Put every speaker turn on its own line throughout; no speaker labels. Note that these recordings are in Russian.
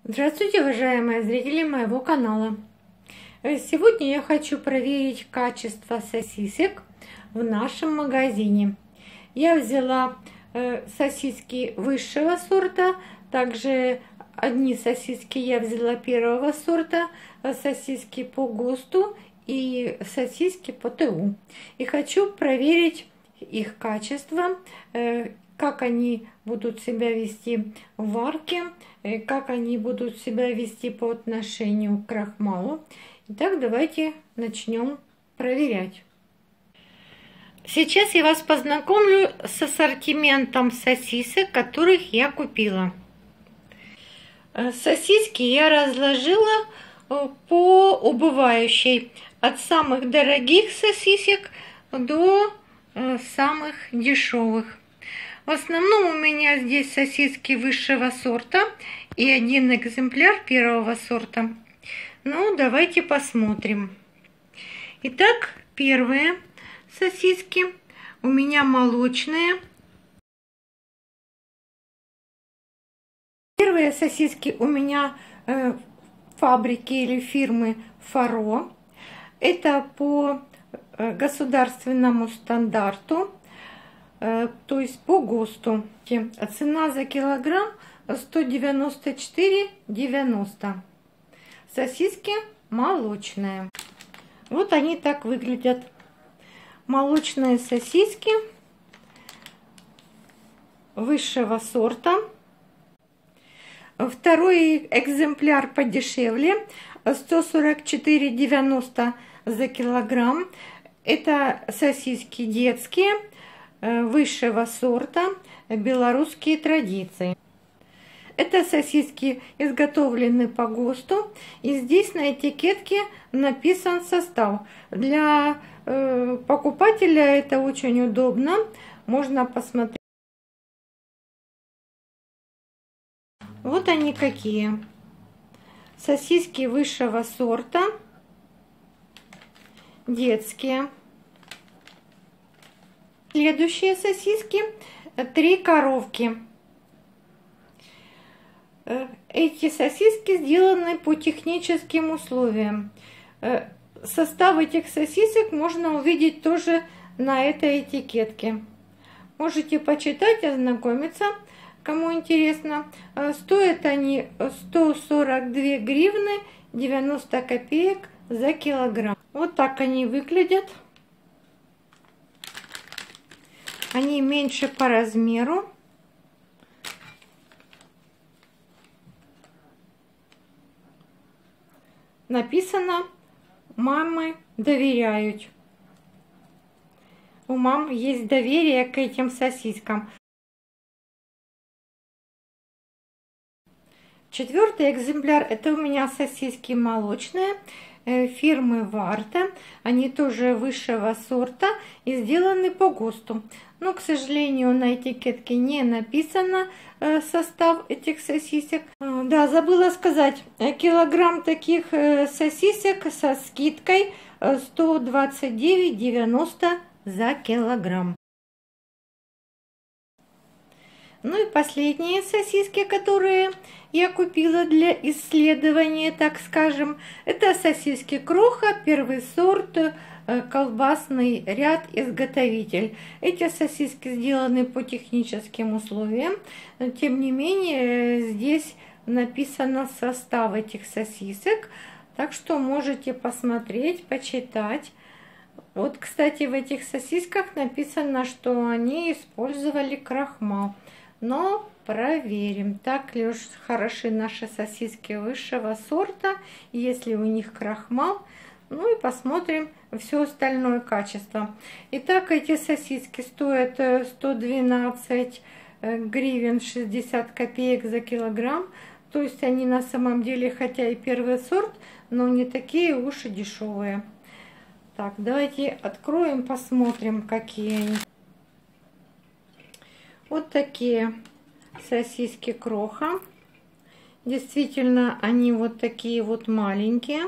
Здравствуйте, уважаемые зрители моего канала. Сегодня я хочу проверить качество сосисек в нашем магазине. Я взяла сосиски высшего сорта, также одни сосиски я взяла первого сорта, сосиски по ГОСТу и сосиски по ТУ. И хочу проверить их качество, как они будут себя вести в варке, как они будут себя вести по отношению к крахмалу. Итак, давайте начнем проверять. Сейчас я вас познакомлю с ассортиментом сосисок, которых я купила. Сосиски я разложила по убывающей, от самых дорогих сосисек до самых дешевых. В основном у меня здесь сосиски высшего сорта и один экземпляр первого сорта. Ну, давайте посмотрим. Итак, первые сосиски у меня молочные. Первые сосиски у меня фабрики или фирмы Фаро. Это по государственному стандарту, то есть по ГОСТу. Цена за килограмм 194,90. Сосиски молочные. Вот они так выглядят. Молочные сосиски высшего сорта. Второй экземпляр подешевле, 144,90 за килограмм. Это сосиски детские, высшего сорта, белорусские традиции. Это сосиски изготовлены по ГОСТу, и здесь на этикетке написан состав. Для покупателя это очень удобно, можно посмотреть. Вот они какие. Сосиски высшего сорта, детские. Следующие сосиски, 3 коровки. Эти сосиски сделаны по техническим условиям. Состав этих сосисок можно увидеть тоже на этой этикетке. Можете почитать, ознакомиться, кому интересно. Стоят они 142 гривны 90 копеек за килограмм. Вот так они выглядят. Они меньше по размеру. Написано: мамы доверяют. У мам есть доверие к этим сосискам. Четвертый экземпляр — это у меня сосиски молочные фирмы Варта. Они тоже высшего сорта и сделаны по ГОСТу. Но, к сожалению, на этикетке не написано состав этих сосисек. Да, забыла сказать, килограмм таких сосисек со скидкой 129,90 за килограмм. Ну и последние сосиски, которые я купила для исследования, так скажем, это сосиски Кроха, первый сорт, колбасный ряд, изготовитель. Эти сосиски сделаны по техническим условиям, но тем не менее здесь написано состав этих сосисок, так что можете посмотреть, почитать. Вот, кстати, в этих сосисках написано, что они использовали крахмал. Но проверим, так ли уж хороши наши сосиски высшего сорта, если у них крахмал. Ну и посмотрим все остальное качество. Итак, эти сосиски стоят 112 гривен 60 копеек за килограмм. То есть они на самом деле, хотя и первый сорт, но не такие уж и дешевые. Так, давайте откроем, посмотрим, какие они. Вот такие сосиски Кроха. Действительно, они вот такие вот маленькие.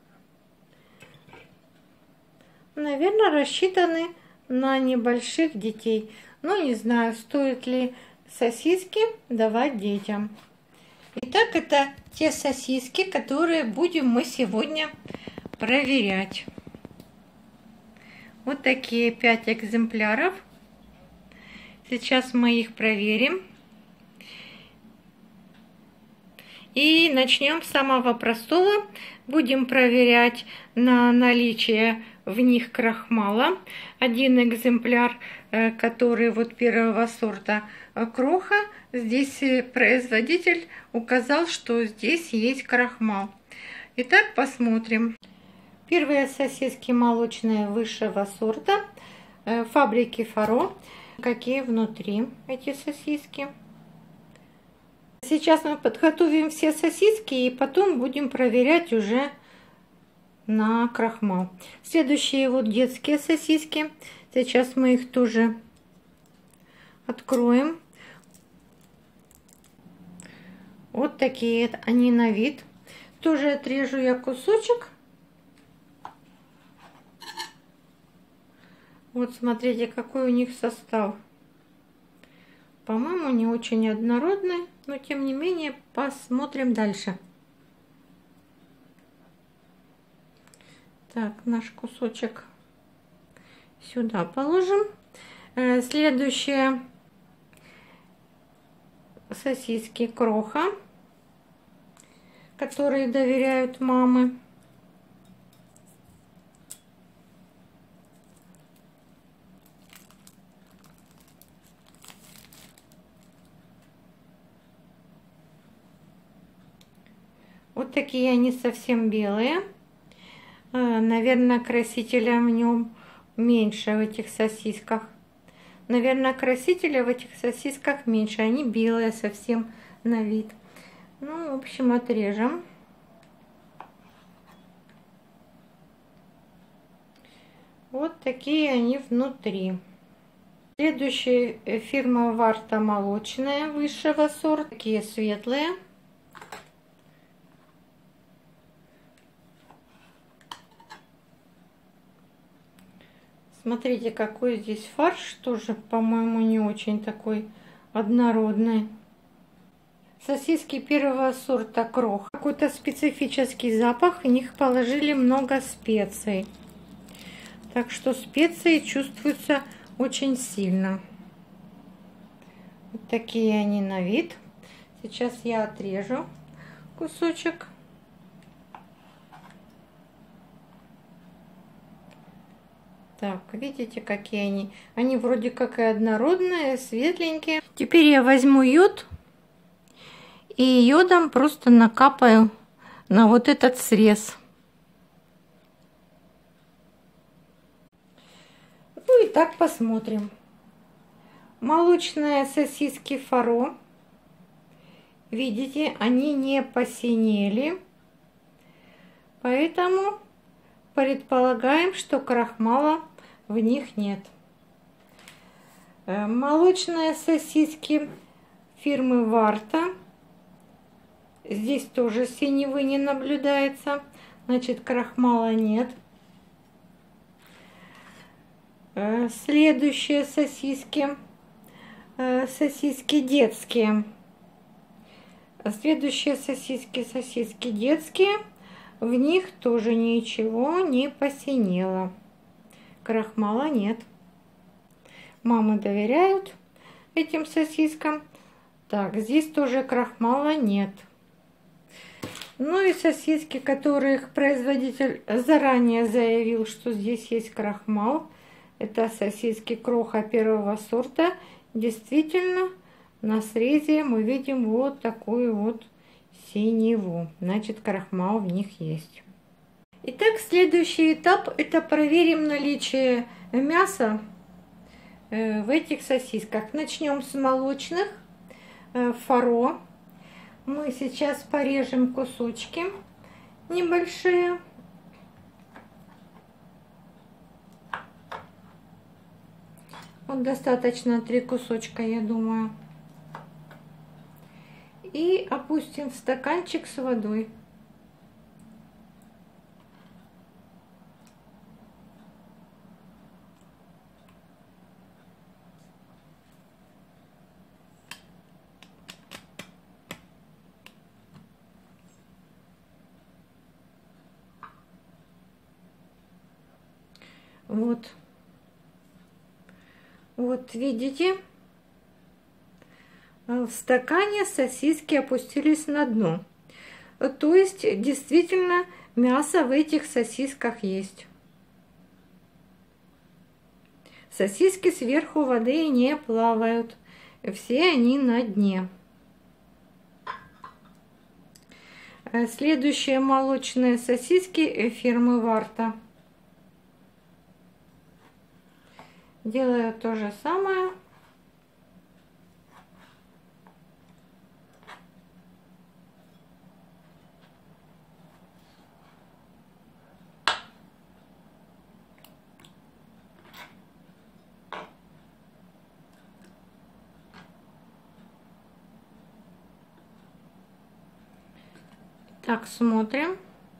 Наверное, рассчитаны на небольших детей. Но не знаю, стоит ли сосиски давать детям. Итак, это те сосиски, которые будем мы сегодня проверять. Вот такие 5 экземпляров. Сейчас мы их проверим. И начнем с самого простого. Будем проверять на наличие в них крахмала. Один экземпляр, который вот первого сорта кроха, здесь производитель указал, что здесь есть крахмал. Итак, посмотрим. Первые сосиски молочные высшего сорта фабрики Фаро. Какие внутри эти сосиски? Сейчас мы подготовим все сосиски и потом будем проверять уже на крахмал. Следующие вот детские сосиски. Сейчас мы их тоже откроем. Вот такие они на вид. Тоже отрежу я кусочек. Вот смотрите, какой у них состав. По-моему, не очень однородный, но тем не менее посмотрим дальше. Так, наш кусочек сюда положим. Следующие сосиски кроха, которые доверяют мамы. Вот такие они совсем белые. Наверное, красителя в нем меньше в этих сосисках. Наверное, красителя в этих сосисках меньше. Они белые совсем на вид. Ну, в общем, отрежем. Вот такие они внутри. Следующая фирма Варта молочная высшего сорта. Такие светлые. Смотрите, какой здесь фарш, тоже, по-моему, не очень такой однородный. Сосиски первого сорта крох. Какой-то специфический запах, в них положили много специй. Так что специи чувствуются очень сильно. Вот такие они на вид. Сейчас я отрежу кусочек. Так, видите, какие они? Они вроде как и однородные, светленькие. Теперь я возьму йод и йодом просто накапаю на вот этот срез. Ну и так посмотрим. Молочные сосиски Фаро. Видите, они не посинели. Поэтому предполагаем, что крахмала в них нет. Молочные сосиски фирмы Варта. Здесь тоже синевы не наблюдается. Значит, крахмала нет. Следующие сосиски. Сосиски детские. Следующие сосиски детские. В них тоже ничего не посинело. Крахмала нет. Мамы доверяют этим сосискам. Так, здесь тоже крахмала нет. Ну и сосиски, которых производитель заранее заявил, что здесь есть крахмал. Это сосиски кроха первого сорта. Действительно, на срезе мы видим вот такую вот синеву. Значит, крахмал в них есть. Итак, следующий этап — это проверим наличие мяса в этих сосисках. Начнем с молочных Фаро. Мы сейчас порежем кусочки небольшие. Вот достаточно 3 кусочка, я думаю. И опустим в стаканчик с водой. Вот. Вот видите, в стакане сосиски опустились на дно. То есть действительно мясо в этих сосисках есть. Сосиски сверху воды не плавают, все они на дне. Следующие молочные сосиски фирмы Варта. Делаю то же самое. Так, смотрим.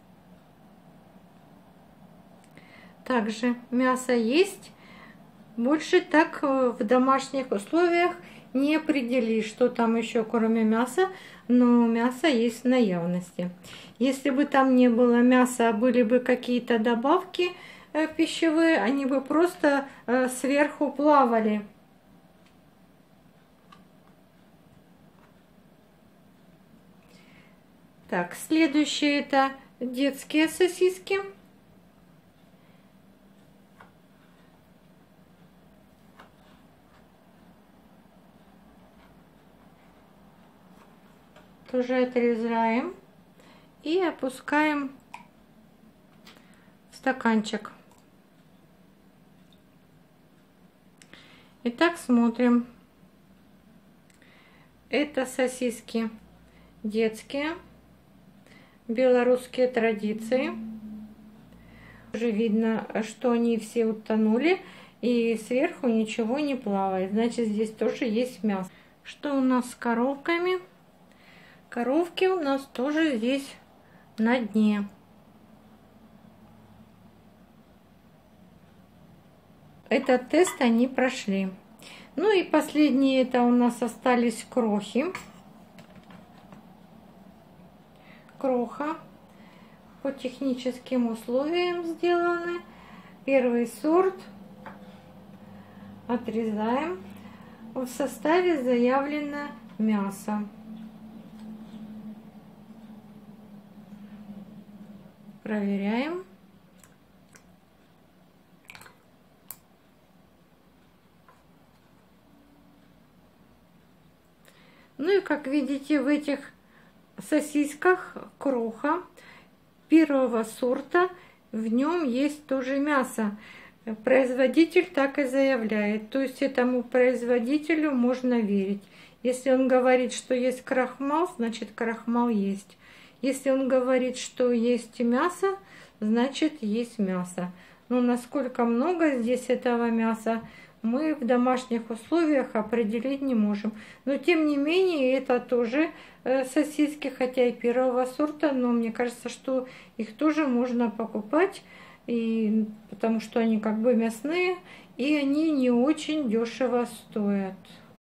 Также мясо есть. Больше так в домашних условиях не определишь, что там еще кроме мяса, но мясо есть в наявности. Если бы там не было мяса, а были бы какие-то добавки пищевые, они бы просто сверху плавали. Так, следующие это детские сосиски. Тоже отрезаем и опускаем в стаканчик. Итак, смотрим. Это сосиски детские, белорусские традиции. Уже видно, что они все утонули и сверху ничего не плавает. Значит, здесь тоже есть мясо. Что у нас с коровками? Коровки у нас тоже здесь на дне. Этот тест они прошли. Ну и последние это у нас остались крохи. Кроха по техническим условиям сделаны. Первый сорт. Отрезаем. В составе заявлено мясо. Проверяем. Ну и как видите, в этих сосисках кроха первого сорта, в нем есть тоже мясо. Производитель так и заявляет. То есть этому производителю можно верить. Если он говорит, что есть крахмал, значит крахмал есть. Если он говорит, что есть мясо, значит есть мясо. Но насколько много здесь этого мяса, мы в домашних условиях определить не можем. Но тем не менее, это тоже сосиски, хотя и первого сорта, но мне кажется, что их тоже можно покупать, потому что они как бы мясные, и они не очень дешево стоят.